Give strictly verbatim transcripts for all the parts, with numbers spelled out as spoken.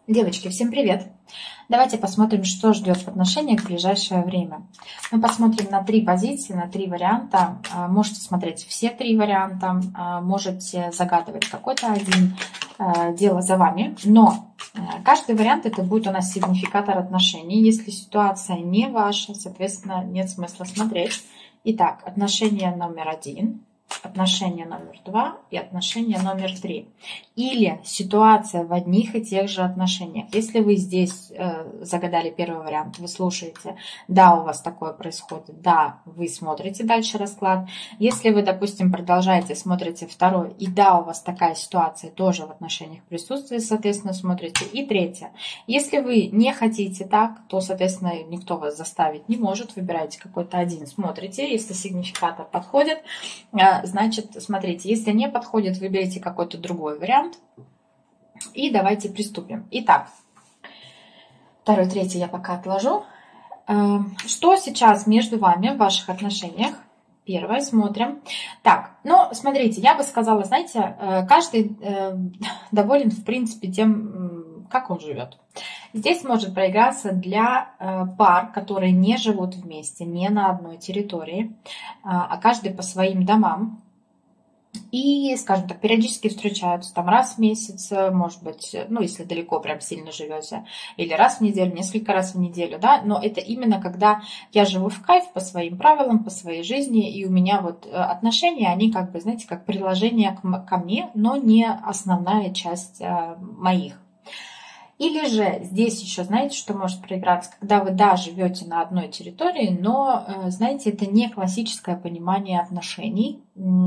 Девочки, всем привет! Давайте посмотрим, что ждет в отношениях в ближайшее время. Мы посмотрим на три позиции, на три варианта. Можете смотреть все три варианта, можете загадывать какой-то один. Дело за вами. Но каждый вариант это будет у нас сигнификатор отношений. Если ситуация не ваша, соответственно, нет смысла смотреть. Итак, отношение номер один. Отношение номер два и отношение номер три. Или ситуация в одних и тех же отношениях. Если вы здесь э, загадали первый вариант, вы слушаете, да, у вас такое происходит, да, вы смотрите дальше расклад. Если вы, допустим, продолжаете, смотрите второй, и да, у вас такая ситуация тоже в отношениях присутствует, соответственно, смотрите. И третье. Если вы не хотите так, то, соответственно, никто вас заставить не может. Выбирайте какой-то один, смотрите. Если сигнификатор подходит, э, значит, смотрите, если не подходит, выберите какой-то другой вариант. И давайте приступим. Итак, второй, третий я пока отложу. Что сейчас между вами в ваших отношениях? Первое, смотрим. Так, ну, смотрите, я бы сказала, знаете, каждый доволен, в принципе, тем, как он живет. Здесь может проиграться для пар, которые не живут вместе, не на одной территории, а каждый по своим домам. И, скажем так, периодически встречаются там раз в месяц, может быть, ну, если далеко прям сильно живете, или раз в неделю, несколько раз в неделю, да, но это именно когда я живу в кайф по своим правилам, по своей жизни, и у меня вот отношения, они как бы, знаете, как приложение ко мне, но не основная часть моих. Или же здесь еще, знаете, что может проиграться, когда вы, да, живете на одной территории, но, знаете, это не классическое понимание отношений,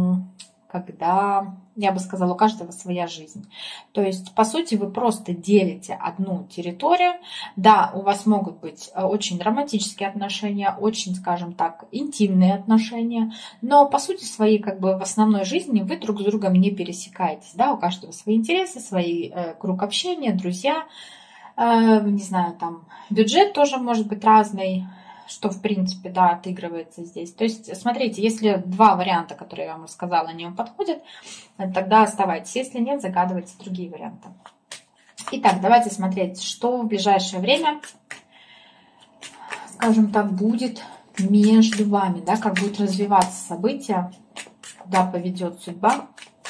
когда, я бы сказала, у каждого своя жизнь. То есть, по сути, вы просто делите одну территорию. Да, у вас могут быть очень романтические отношения, очень, скажем так, интимные отношения, но, по сути своей, как бы в основной жизни вы друг с другом не пересекаетесь. Да, у каждого свои интересы, свой э, круг общения, друзья, э, не знаю, там, бюджет тоже может быть разный, что, в принципе, да, отыгрывается здесь. То есть, смотрите, если два варианта, которые я вам рассказала, они вам подходят, тогда оставайтесь. Если нет, загадывайте другие варианты. Итак, давайте смотреть, что в ближайшее время, скажем так, будет между вами, да, как будут развиваться события, куда поведет судьба.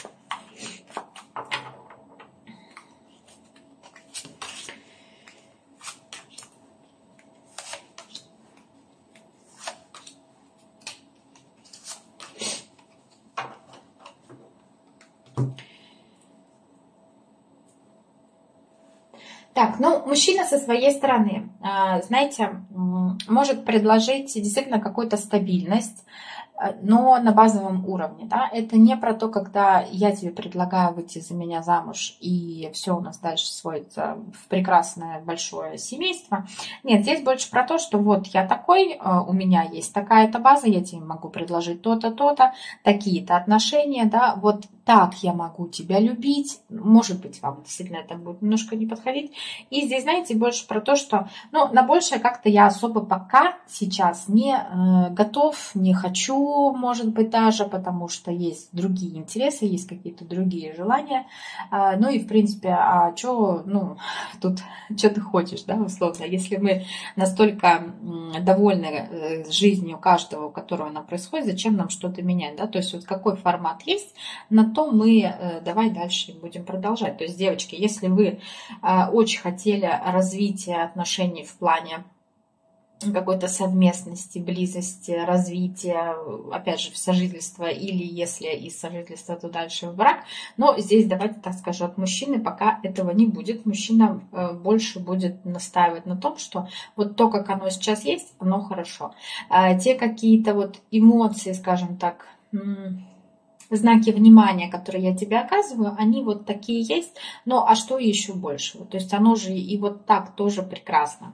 Так, ну, мужчина со своей стороны, знаете, может предложить действительно какую-то стабильность, но на базовом уровне, да, это не про то, когда я тебе предлагаю выйти за меня замуж, и все у нас дальше сводится в прекрасное большое семейство. Нет, здесь больше про то, что вот я такой, у меня есть такая-то база, я тебе могу предложить то-то, то-то, такие-то отношения, да, вот так я могу тебя любить, может быть, вам действительно это будет немножко не подходить. И здесь, знаете, больше про то, что, ну, на большее как-то я особо пока сейчас не э, готов, не хочу, может быть, даже, потому что есть другие интересы, есть какие-то другие желания. Э, ну и, в принципе, а что, ну, тут, что ты хочешь, да, условно, если мы настолько довольны жизнью каждого, у которого она происходит, зачем нам что-то менять, да, то есть вот какой формат есть, на то мы э, давай дальше будем продолжать. То есть, девочки, если вы э, очень хотели развития отношений в плане какой-то совместности, близости, развития, опять же, в сожительство, или если из сожительства, то дальше в брак. Но здесь, давайте так скажу, от мужчины пока этого не будет. Мужчина э, больше будет настаивать на том, что вот то, как оно сейчас есть, оно хорошо. А те какие-то вот эмоции, скажем так, знаки внимания, которые я тебе оказываю, они вот такие есть, но а что еще больше? То есть оно же и вот так тоже прекрасно.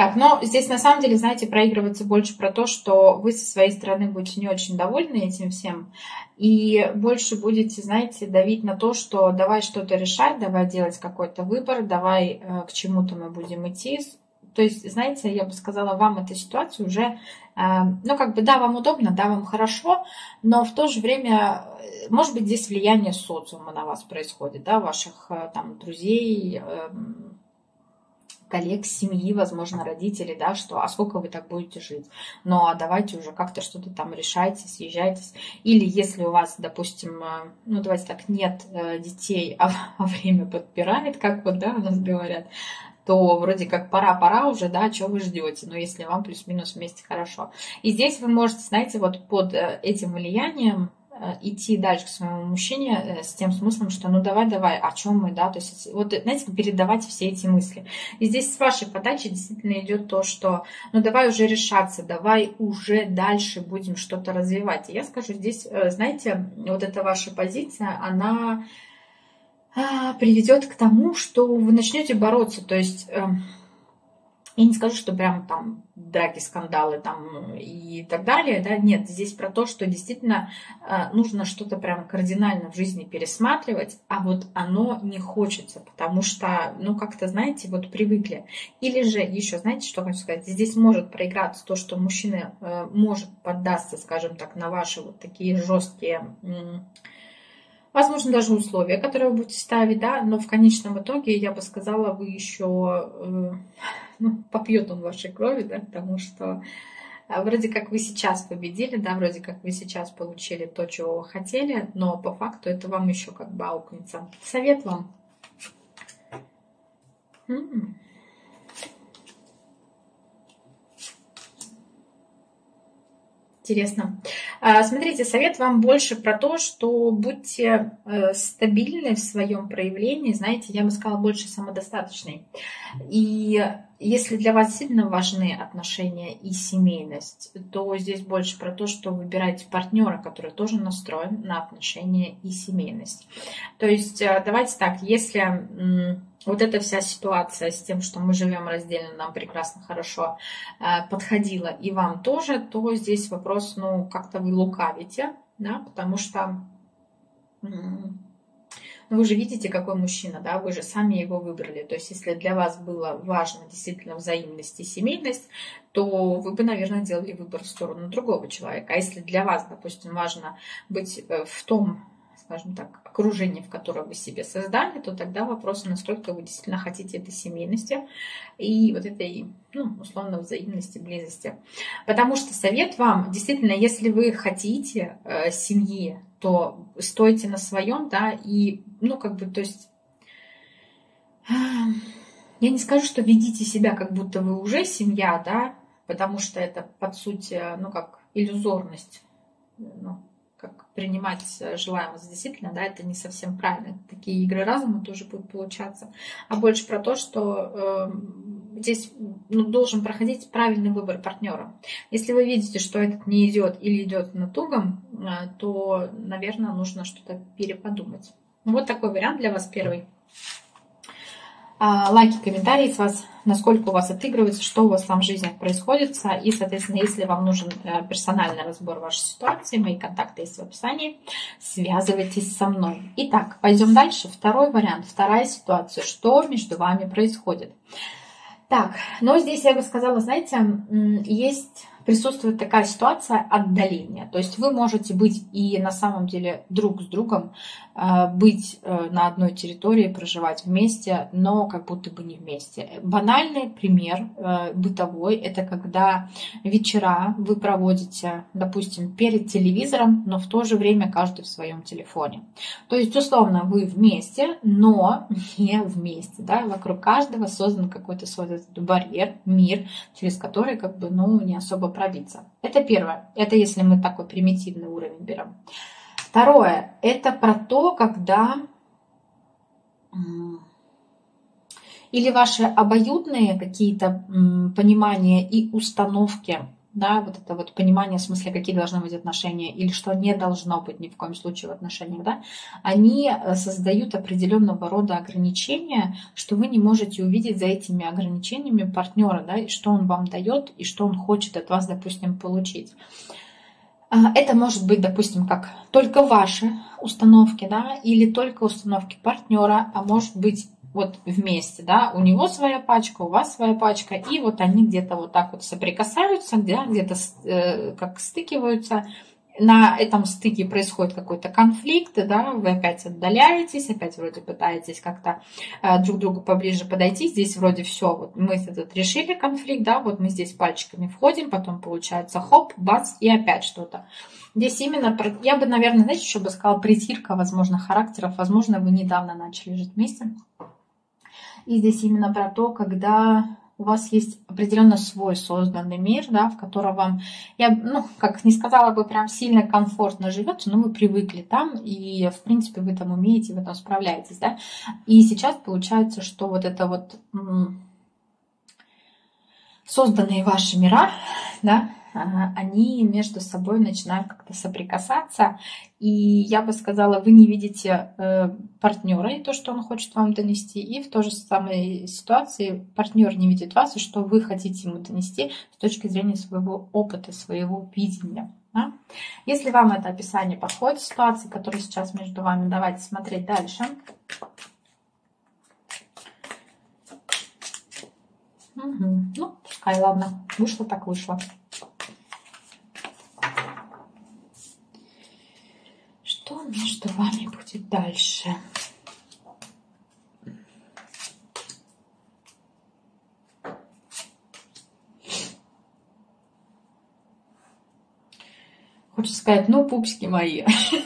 Так, но здесь на самом деле, знаете, проигрывается больше про то, что вы со своей стороны будете не очень довольны этим всем, и больше будете, знаете, давить на то, что давай что-то решать, давай делать какой-то выбор, давай э, к чему-то мы будем идти. То есть, знаете, я бы сказала, вам эта ситуация уже, э, ну, как бы, да, вам удобно, да, вам хорошо, но в то же время, может быть, здесь влияние социума на вас происходит, да, ваших э, там друзей, э, коллег, семьи, возможно, родителей, да, что а сколько вы так будете жить? Ну, а давайте уже как-то что-то там решайте, съезжайтесь. Или если у вас, допустим, ну, давайте так, нет детей, а время подпирает, как вот, да, у нас говорят, то вроде как пора-пора уже, да, что вы ждете, но если вам плюс-минус вместе хорошо. И здесь вы можете, знаете, вот под этим влиянием идти дальше к своему мужчине с тем смыслом, что ну давай, давай, о чем мы, да, то есть вот, знаете, передавать все эти мысли. И здесь с вашей подачи действительно идет то, что ну давай уже решаться, давай уже дальше будем что-то развивать. И я скажу, здесь, знаете, вот эта ваша позиция, она приведет к тому, что вы начнете бороться, то есть я не скажу, что прям там драки, скандалы там и так далее, да, нет, здесь про то, что действительно э, нужно что-то прям кардинально в жизни пересматривать, а вот оно не хочется, потому что, ну, как-то, знаете, вот привыкли. Или же еще, знаете, что хочу сказать, здесь может проиграться то, что мужчина э, может поддаться, скажем так, на ваши вот такие жесткие, э, возможно, даже условия, которые вы будете ставить, да, но в конечном итоге, я бы сказала, вы еще... Э, ну, попьет он вашей крови, да, потому что вроде как вы сейчас победили, да, вроде как вы сейчас получили то, чего вы хотели, но по факту это вам еще как бы аукнется. Совет вам. М-м. Интересно. Смотрите, совет вам больше про то, что будьте стабильны в своем проявлении, знаете, я бы сказала, больше самодостаточной. И если для вас сильно важны отношения и семейность, то здесь больше про то, что выбирайте партнера, который тоже настроен на отношения и семейность. То есть давайте так, если вот эта вся ситуация с тем, что мы живем раздельно, нам прекрасно, хорошо подходила, и вам тоже, то здесь вопрос, ну, как-то вы лукавите, да, потому что ну, вы же видите, какой мужчина, да, вы же сами его выбрали. То есть, если для вас было важно действительно взаимность и семейность, то вы бы, наверное, делали выбор в сторону другого человека. А если для вас, допустим, важно быть в том, скажем так, окружение, в котором вы себе создали, то тогда вопрос, насколько вы действительно хотите этой семейности и вот этой, ну, условно, взаимности, близости. Потому что совет вам, действительно, если вы хотите э, семьи, то стойте на своем, да, и, ну, как бы, то есть, э, я не скажу, что ведите себя, как будто вы уже семья, да, потому что это, под суть, ну, как иллюзорность, ну, как принимать желаемое за действительно, да, это не совсем правильно. Такие игры разума тоже будут получаться. А больше про то, что э, здесь ну, должен проходить правильный выбор партнера. Если вы видите, что этот не идет или идет на тугом, э, то, наверное, нужно что-то переподумать. Вот такой вариант для вас первый. Лайки, комментарии с вас, насколько у вас отыгрывается, что у вас там в жизни происходит. И, соответственно, если вам нужен персональный разбор вашей ситуации, мои контакты есть в описании, связывайтесь со мной. Итак, пойдем дальше. Второй вариант, вторая ситуация. Что между вами происходит? Так, ну здесь я бы сказала, знаете, есть... присутствует такая ситуация отдаления. То есть вы можете быть и на самом деле друг с другом, быть на одной территории, проживать вместе, но как будто бы не вместе. Банальный пример бытовой – это когда вечера вы проводите, допустим, перед телевизором, но в то же время каждый в своем телефоне. То есть, условно, вы вместе, но не вместе. Да? Вокруг каждого создан какой-то свой барьер, мир, через который как бы, ну, не особо пробиться. Это первое. Это если мы такой примитивный уровень берем. Второе. Это про то, когда или ваши обоюдные какие-то понимания и установки да, вот это вот понимание в смысле, какие должны быть отношения или что не должно быть ни в коем случае в отношениях, да, они создают определенного рода ограничения, что вы не можете увидеть за этими ограничениями партнера, да, и что он вам дает, и что он хочет от вас, допустим, получить. Это может быть, допустим, как только ваши установки, да, или только установки партнера, а может быть вот вместе, да, у него своя пачка, у вас своя пачка, и вот они где-то вот так вот соприкасаются, да, где-то э, как стыкиваются. На этом стыке происходит какой-то конфликт, да, вы опять отдаляетесь, опять вроде пытаетесь как-то э, друг к другу поближе подойти. Здесь вроде все, вот мы этот решили конфликт, да, вот мы здесь пальчиками входим, потом получается хоп, бац, и опять что-то. Здесь именно, я бы, наверное, знаете, еще бы сказала, притирка, возможно, характеров, возможно, вы недавно начали жить вместе. И здесь именно про то, когда у вас есть определенно свой созданный мир, да, в котором вам, я, ну, как не сказала бы, прям сильно комфортно живется, но вы привыкли там, и, в принципе, вы там умеете, вы там справляетесь, да. И сейчас получается, что вот это вот м- созданные ваши мира, да, они между собой начинают как-то соприкасаться, и я бы сказала, вы не видите э, партнера и то, что он хочет вам донести, и в той же самой ситуации партнер не видит вас и что вы хотите ему донести с точки зрения своего опыта, своего видения. Да? Если вам это описание подходит, ситуации, которые сейчас между вами, давайте смотреть дальше. Угу. Ну, пускай, ладно, вышло так вышло. Что между вами будет дальше? Хочется сказать, ну, пупсики мои.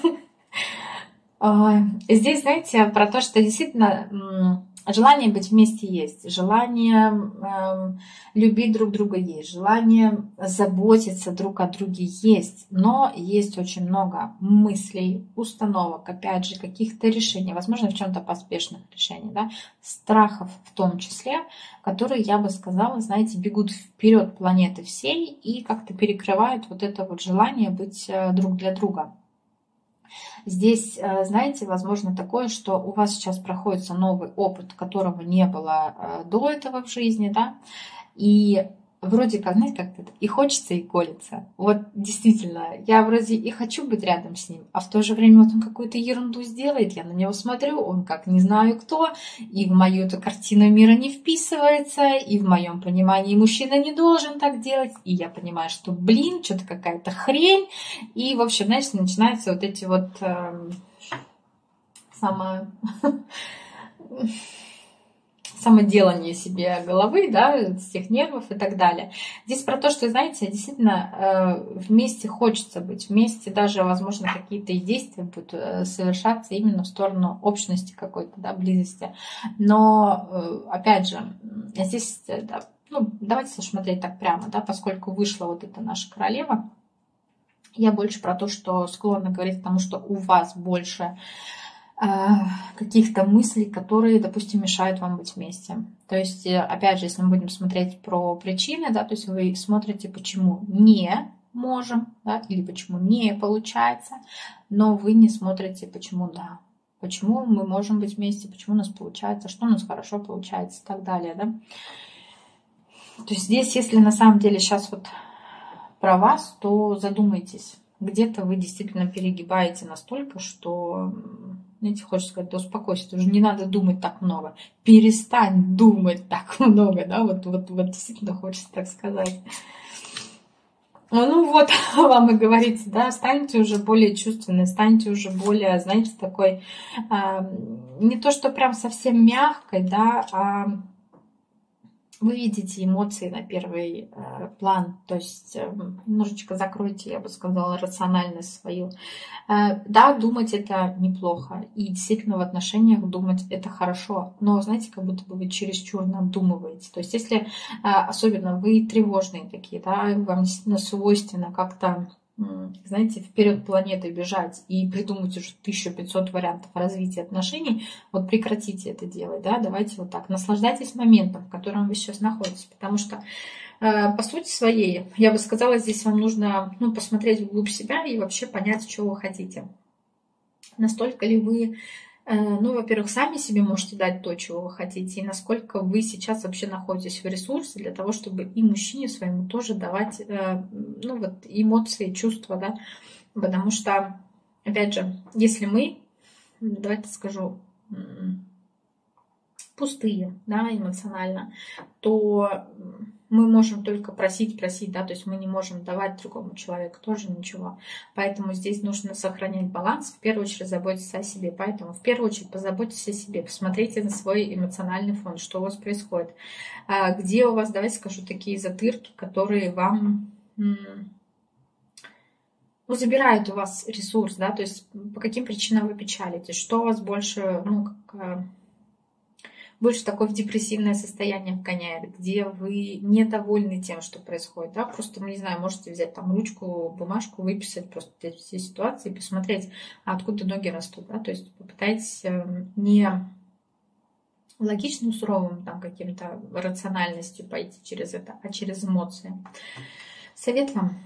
Здесь, знаете, про то, что действительно желание быть вместе есть, желание э, любить друг друга есть, желание заботиться друг о друге есть, но есть очень много мыслей, установок, опять же, каких-то решений, возможно, в чем-то поспешных решений, да, страхов в том числе, которые, я бы сказала, знаете, бегут вперед планеты всей и как-то перекрывают вот это вот желание быть друг для друга. Здесь, знаете, возможно такое, что у вас сейчас проходит новый опыт, которого не было до этого в жизни, да, и вроде как, знаете, как это, и хочется, и колется. Вот действительно, я вроде и хочу быть рядом с ним, а в то же время вот он какую-то ерунду сделает, я на него смотрю, он как не знаю кто, и в мою эту картину мира не вписывается, и в моем понимании мужчина не должен так делать, и я понимаю, что, блин, что-то какая-то хрень, и, в общем, знаешь, начинаются вот эти вот э, само... самоделание себе головы, да, всех нервов и так далее. Здесь про то, что, знаете, действительно вместе хочется быть, вместе даже, возможно, какие-то и действия будут совершаться именно в сторону общности какой-то, да, близости. Но, опять же, здесь, да, ну, давайте смотреть так прямо, да, поскольку вышла вот эта наша королева, я больше про то, что склонна говорить к тому, что у вас больше каких-то мыслей, которые, допустим, мешают вам быть вместе. То есть, опять же, если мы будем смотреть про причины, да, то есть вы смотрите, почему не можем, да, или почему не получается, но вы не смотрите, почему да, почему мы можем быть вместе, почему у нас получается, что у нас хорошо получается и так далее, да. То есть здесь, если на самом деле сейчас вот про вас, то задумайтесь, где-то вы действительно перегибаете настолько, что, знаете, хочется сказать, да успокойся, уже не надо думать так много. Перестань думать так много, да, вот, вот, вот действительно хочется так сказать. Ну вот, вам и говорится, да, станьте уже более чувственной, станьте уже более, знаете, такой, э, не то что прям совсем мягкой, да, а вы видите эмоции на первый э, план, то есть э, немножечко закройте, я бы сказала, рациональность свою. Э, да, думать это неплохо, и действительно в отношениях думать это хорошо, но, знаете, как будто бы вы чересчур надумываете. То есть если э, особенно вы тревожные такие, да, вам действительно свойственно как-то, знаете, вперед планеты бежать и придумать уже тысячу пятьсот вариантов развития отношений, вот прекратите это делать, да, давайте вот так, наслаждайтесь моментом, в котором вы сейчас находитесь, потому что По сути своей, я бы сказала, здесь вам нужно, ну, посмотреть вглубь себя и вообще понять, чего вы хотите. Настолько ли вы, ну, во-первых, сами себе можете дать то, чего вы хотите, и насколько вы сейчас вообще находитесь в ресурсе для того, чтобы и мужчине своему тоже давать, ну, вот, эмоции, чувства, да, потому что, опять же, если мы, давайте скажу, пустые, да, эмоционально, то мы можем только просить, просить, да, то есть мы не можем давать другому человеку тоже ничего. Поэтому здесь нужно сохранять баланс, в первую очередь заботиться о себе. Поэтому в первую очередь позаботьтесь о себе, посмотрите на свой эмоциональный фон, что у вас происходит. Где у вас, давайте скажу, такие затырки, которые вам, ну, забирают у вас ресурс, да, то есть по каким причинам вы печалитесь, что у вас больше, ну, как... больше такое в депрессивное состояние вгоняет, где вы недовольны тем, что происходит. Да? Просто, ну, не знаю, можете взять там ручку, бумажку, выписать просто эти все ситуации, посмотреть, откуда ноги растут. Да? То есть попытайтесь не логичным, суровым там каким-то рациональностью пойти через это, а через эмоции. Совет вам.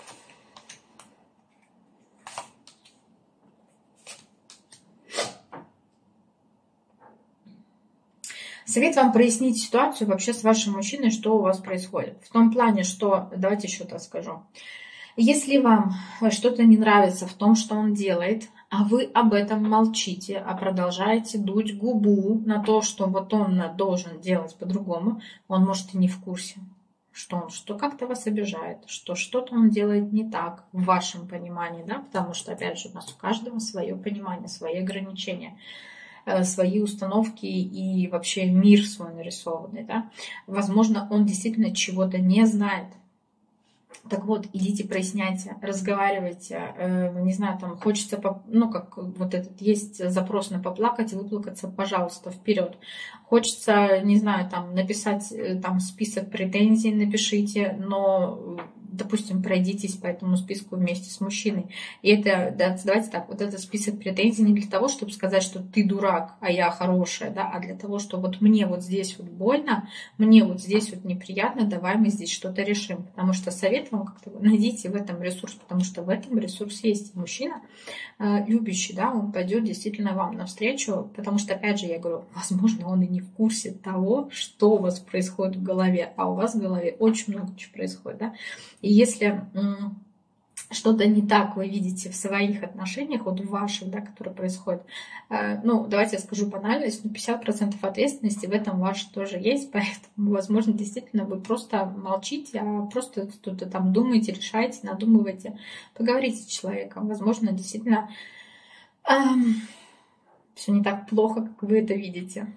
Совет вам прояснить ситуацию вообще с вашим мужчиной, что у вас происходит. В том плане, что, давайте еще так скажу. Если вам что-то не нравится в том, что он делает, а вы об этом молчите, а продолжаете дуть губу на то, что вот он должен делать по-другому, он может и не в курсе, что он что как-то вас обижает, что что-то он делает не так в вашем понимании, да, потому что, опять же, у нас у каждого свое понимание, свои ограничения, свои установки и вообще мир свой нарисованный, да. Возможно, он действительно чего-то не знает. Так вот, идите, проясняйте, разговаривайте, не знаю, там хочется, ну, как вот этот есть запрос на поплакать и выплакаться, пожалуйста, вперед. Хочется, не знаю, там написать там список претензий, напишите, но, допустим, пройдитесь по этому списку вместе с мужчиной. И это, давайте так, вот этот список претензий не для того, чтобы сказать, что ты дурак, а я хорошая, да, а для того, что вот мне вот здесь вот больно, мне вот здесь вот неприятно, давай мы здесь что-то решим. Потому что совет вам как-то найдите в этом ресурс, потому что в этом ресурсе есть мужчина любящий, да, он пойдет действительно вам навстречу, потому что, опять же, я говорю, возможно, он и не в курсе того, что у вас происходит в голове, а у вас в голове очень много чего происходит, да. И если что-то не так вы видите в своих отношениях, вот в ваших, да, которые происходят, ну, давайте я скажу банальность, но пятьдесят процентов ответственности в этом ваше тоже есть, поэтому, возможно, действительно вы просто молчите, а просто что-то там думаете, решаете, надумываете, поговорите с человеком, возможно, действительно эм, все не так плохо, как вы это видите.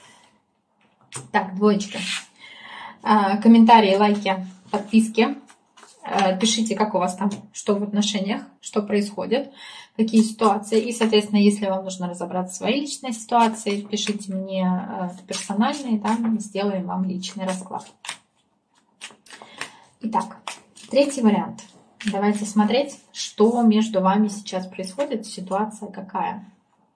Так, двоечка. Э, комментарии, лайки, подписки. Пишите, как у вас там, что в отношениях, что происходит, какие ситуации. И, соответственно, если вам нужно разобраться в своей личной ситуации, пишите мне персональные, да, сделаем вам личный расклад. Итак, третий вариант. Давайте смотреть, что между вами сейчас происходит, ситуация какая.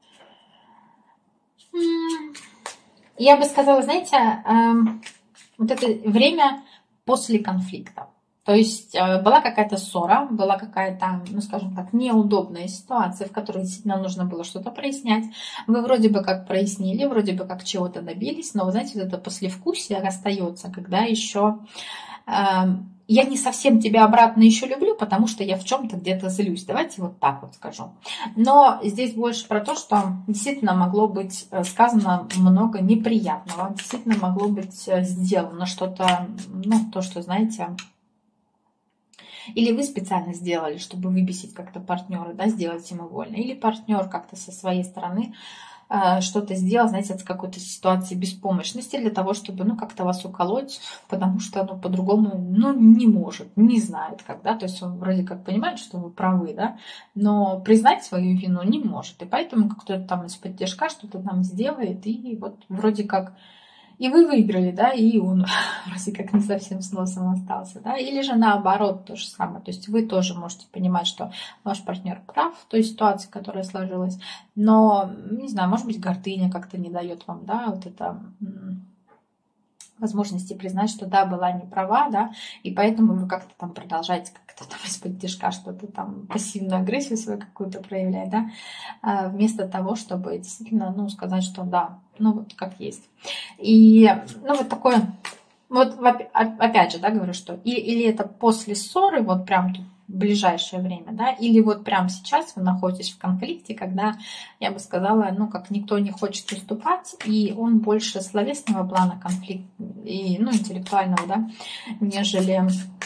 Я бы сказала, знаете, вот это время после конфликта. То есть была какая-то ссора, была какая-то, ну, скажем так, неудобная ситуация, в которой действительно нужно было что-то прояснять. Вы вроде бы как прояснили, вроде бы как чего-то добились, но, вы знаете, вот это послевкусие остается, когда еще э, я не совсем тебя обратно еще люблю, потому что я в чем-то где-то злюсь. Давайте вот так вот скажу. Но здесь больше про то, что действительно могло быть сказано много неприятного, действительно могло быть сделано что-то, ну, то, что, знаете... Или вы специально сделали, чтобы выбесить как-то партнера, да, сделать ему больно. Или партнер как-то со своей стороны э, что-то сделал, знаете, от какой-то ситуации беспомощности для того, чтобы, ну, как-то вас уколоть, потому что, ну, по-другому, ну, не может, не знает как, да. То есть он вроде как понимает, что вы правы, да, но признать свою вину не может. И поэтому кто-то там из-под тяжка что-то там сделает, и вот вроде как... И вы выиграли, да, и он вроде как не совсем с носом остался, да, или же наоборот то же самое, то есть вы тоже можете понимать, что ваш партнер прав в той ситуации, которая сложилась, но, не знаю, может быть, гордыня как-то не дает вам, да, вот это возможности признать, что да, была не права, да, и поэтому вы как-то там продолжаете как-то там из-под тишка что-то там, пассивную агрессию свою какую-то проявлять, да, а, вместо того, чтобы действительно, ну, сказать, что да, ну, вот как есть. И, ну, вот такое, вот опять же, да, говорю, что и, или это после ссоры, вот прям тут в ближайшее время, да, или вот прямо сейчас вы находитесь в конфликте, когда, я бы сказала, ну, как никто не хочет уступать, и он больше словесного плана конфликт, и, ну, интеллектуального, да, нежели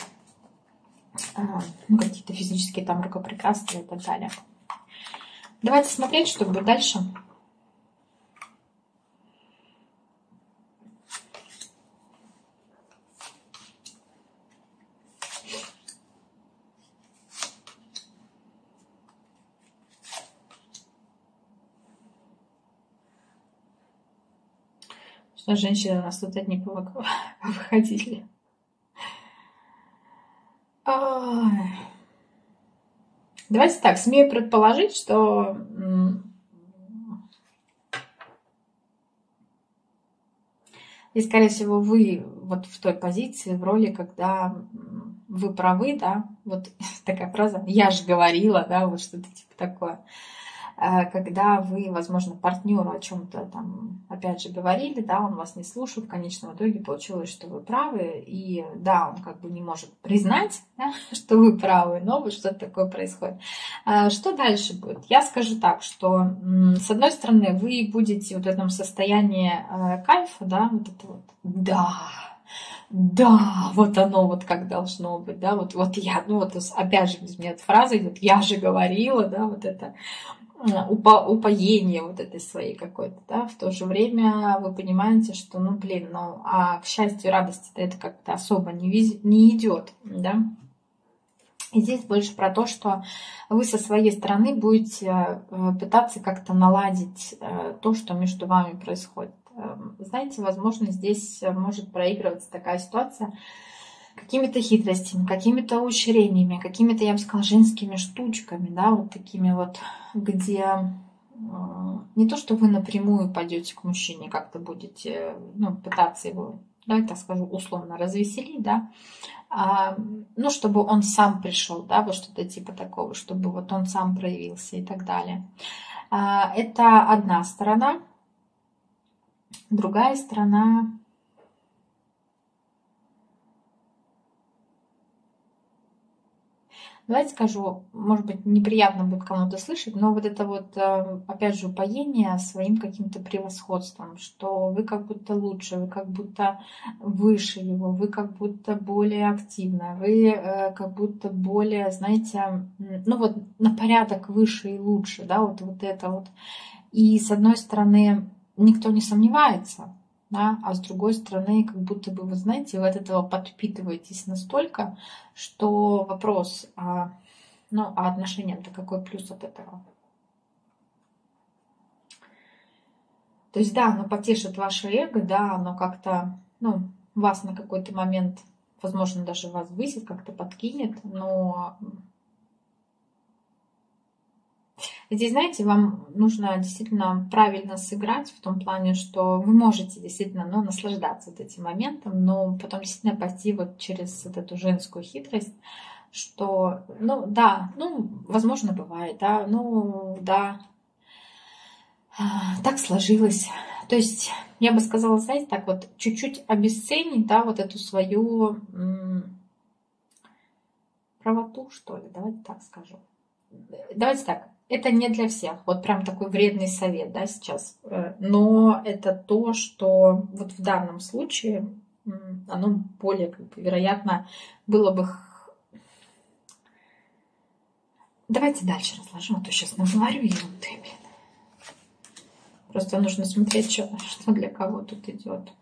ну, какие-то физические там рукоприкладства и так далее. Давайте смотреть, что будет дальше. Что женщины у нас тут одни повыходили. Давайте так, смею предположить, что и, скорее всего, вы вот в той позиции, в роли, когда вы правы, да, вот такая фраза «я же говорила», да, вот что-то типа такое. Когда вы, возможно, партнеру о чем-то там, опять же, говорили, да, он вас не слушал, в конечном итоге получилось, что вы правы, и да, он как бы не может признать, да, что вы правы, но вот что-то такое происходит. Что дальше будет? Я скажу так, что с одной стороны вы будете вот в этом состоянии кайфа, да, вот это вот, да, да, вот оно вот как должно быть, да, вот, вот я, ну вот опять же, из меня эта фраза идет, я же говорила, да, вот это упоение вот этой своей какой-то, да, в то же время вы понимаете, что, ну, блин, ну, а к счастью, радости-то это как-то особо не, вез... не идет, да. И здесь больше про то, что вы со своей стороны будете пытаться как-то наладить то, что между вами происходит. Знаете, возможно, здесь может проигрываться такая ситуация, какими-то хитростями, какими-то ухищрениями, какими-то, я бы сказала, женскими штучками, да, вот такими вот, где не то, что вы напрямую пойдете к мужчине, как-то будете, ну, пытаться его, давайте так скажу, условно развеселить, да, а, ну, чтобы он сам пришел, да, вот что-то типа такого, чтобы вот он сам проявился и так далее. А, это одна сторона. Другая сторона... Давайте скажу, может быть, неприятно будет кому-то слышать, но вот это вот, опять же, упоение своим каким-то превосходством, что вы как будто лучше, вы как будто выше его, вы как будто более активны, вы как будто более, знаете, ну вот на порядок выше и лучше, да, вот, вот это вот. И с одной стороны, никто не сомневается, да, а с другой стороны, как будто бы, вы знаете, вы от этого подпитываетесь настолько, что вопрос, а, ну, а отношениям-то какой плюс от этого? То есть, да, оно потешит ваше эго, да, оно как-то, ну, вас на какой-то момент, возможно, даже вас высит, как-то подкинет, но... Здесь, знаете, вам нужно действительно правильно сыграть в том плане, что вы можете действительно, ну, наслаждаться вот этим моментом, но потом действительно пойти вот через вот эту женскую хитрость, что, ну, да, ну, возможно, бывает, да, ну, да, так сложилось. То есть, я бы сказала, знаете, так вот, чуть-чуть обесценить, да, вот эту свою м- правоту, что ли, давайте так скажу. Давайте так. Это не для всех, вот прям такой вредный совет, да, сейчас. Но это то, что вот в данном случае оно более, как бы, вероятно, было бы... Давайте дальше разложим, а то сейчас наговорю ерунды, блин. Просто нужно смотреть, что, что для кого тут идет.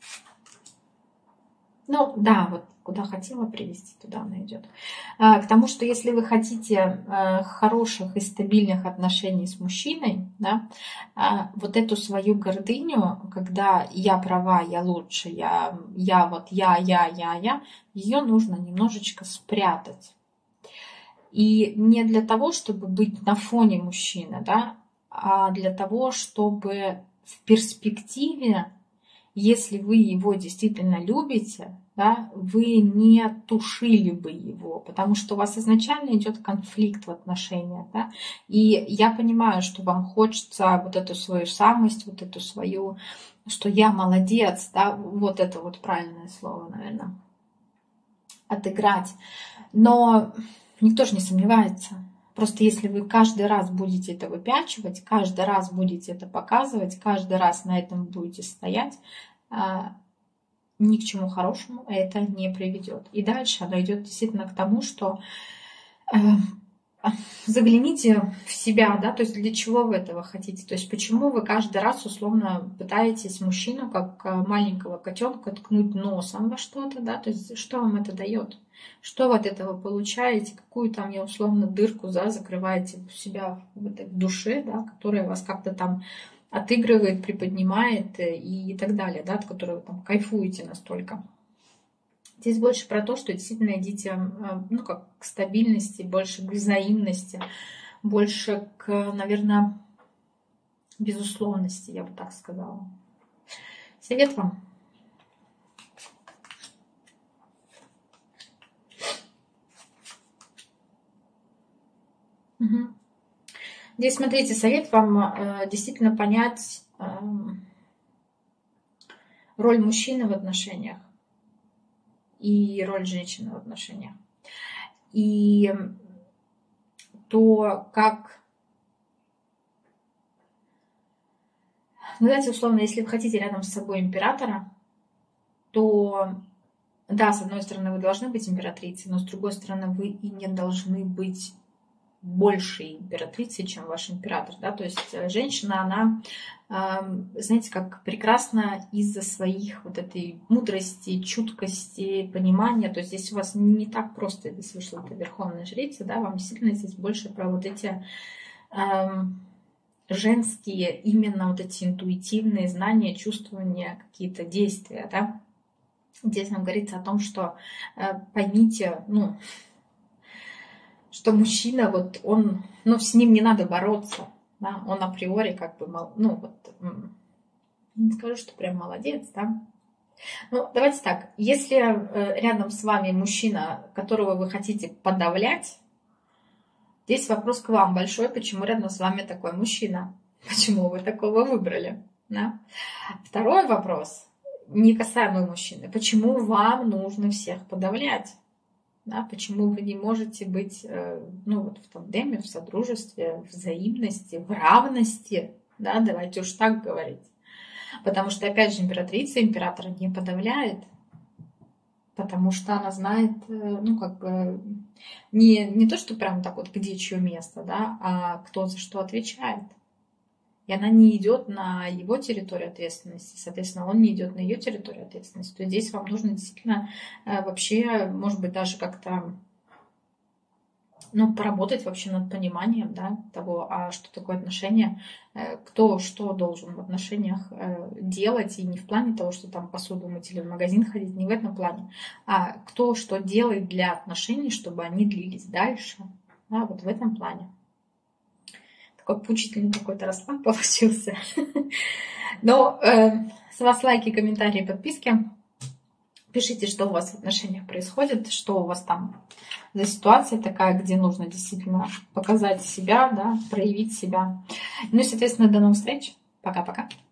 Ну, да, вот куда хотела привести, туда она идет. К тому, что если вы хотите хороших и стабильных отношений с мужчиной, да, вот эту свою гордыню, когда я права, я лучше, я, я вот я, я, я, я, ее нужно немножечко спрятать. И не для того, чтобы быть на фоне мужчины, да, а для того, чтобы в перспективе если вы его действительно любите, да, вы не тушили бы его, потому что у вас изначально идет конфликт в отношениях. Да? И я понимаю, что вам хочется вот эту свою самость, вот эту свою, что я молодец, да, вот это вот правильное слово, наверное, отыграть. Но никто же не сомневается. Просто если вы каждый раз будете это выпячивать, каждый раз будете это показывать, каждый раз на этом будете стоять, ни к чему хорошему это не приведет. И дальше оно идет действительно к тому, что загляните в себя, да, то есть для чего вы этого хотите, то есть почему вы каждый раз условно пытаетесь мужчину, как маленького котенка, ткнуть носом во что-то, да, то есть что вам это дает, что вы от этого получаете, какую там, я условно, дырку, да, закрываете у себя в этой душе, да, которая вас как-то там отыгрывает, приподнимает и так далее, да, от которой вы там кайфуете настолько. Здесь больше про то, что действительно идите, ну, как к стабильности, больше к взаимности, больше к, наверное, безусловности, я бы так сказала. Совет вам. Угу. Здесь, смотрите, совет вам э, действительно понять э, роль мужчины в отношениях и роль женщины в отношениях. И то, как... Ну, давайте условно, если вы хотите рядом с собой императора, то, да, с одной стороны, вы должны быть императрицей, но с другой стороны, вы и не должны быть большей императрицей, чем ваш император. Да? То есть женщина, она, знаете, как прекрасна из-за своих вот этой мудрости, чуткости, понимания. То есть здесь у вас не так просто, если вышла эта верховная жрица, да, вам действительно здесь больше про вот эти эм, женские, именно вот эти интуитивные знания, чувствования, какие-то действия. Да? Здесь нам говорится о том, что э, поймите, ну, что мужчина, вот он, ну, с ним не надо бороться, да, он априори как бы, ну, вот, не скажу, что прям молодец, да. Ну, давайте так, если рядом с вами мужчина, которого вы хотите подавлять, здесь вопрос к вам большой, почему рядом с вами такой мужчина, почему вы такого выбрали, да. Второй вопрос, не касаемо мужчины, почему вам нужно всех подавлять? Да, почему вы не можете быть, ну, вот в тандеме, в содружестве, в взаимности, в равности, да, давайте уж так говорить. Потому что, опять же, императрица императора не подавляет, потому что она знает, ну, как бы, не, не то, что прям так вот, где чье место, да, а кто за что отвечает. И она не идет на его территорию ответственности, соответственно, он не идет на ее территорию ответственности. То есть здесь вам нужно действительно вообще, может быть, даже как-то, ну, поработать вообще над пониманием, да, того, а что такое отношения, кто что должен в отношениях делать, и не в плане того, что там посуду мыть или в магазин ходить, не в этом плане, а кто что делает для отношений, чтобы они длились дальше, да, вот в этом плане. Такой поучительный какой-то расклад получился. Но э, с вас лайки, комментарии, подписки. Пишите, что у вас в отношениях происходит, что у вас там за ситуация такая, где нужно действительно показать себя, да, проявить себя. Ну и, соответственно, до новых встреч. Пока-пока.